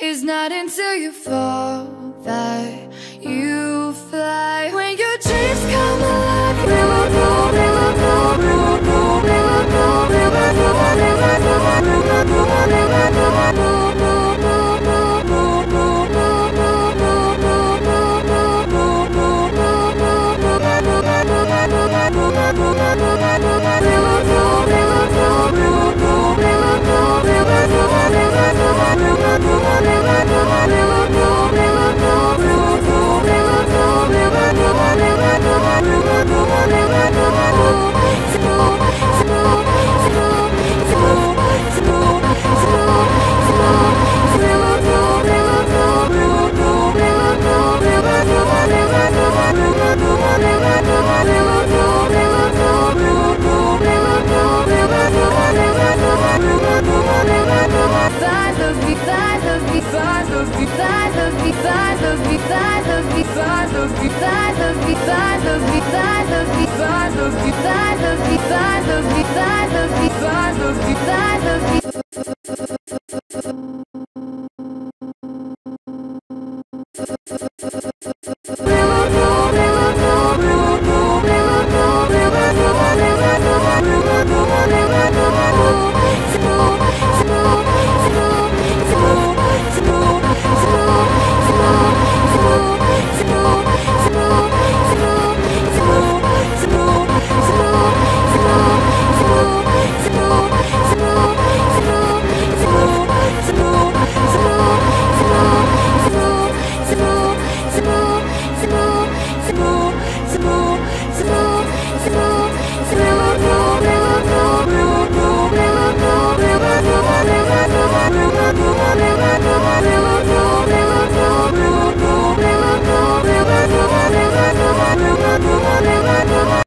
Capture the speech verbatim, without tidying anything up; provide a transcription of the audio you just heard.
It's not until you fall that you fly. When your dreams come alive, we will go, we will go, we will go, we will go, we will go, we will go, we will go, we will go,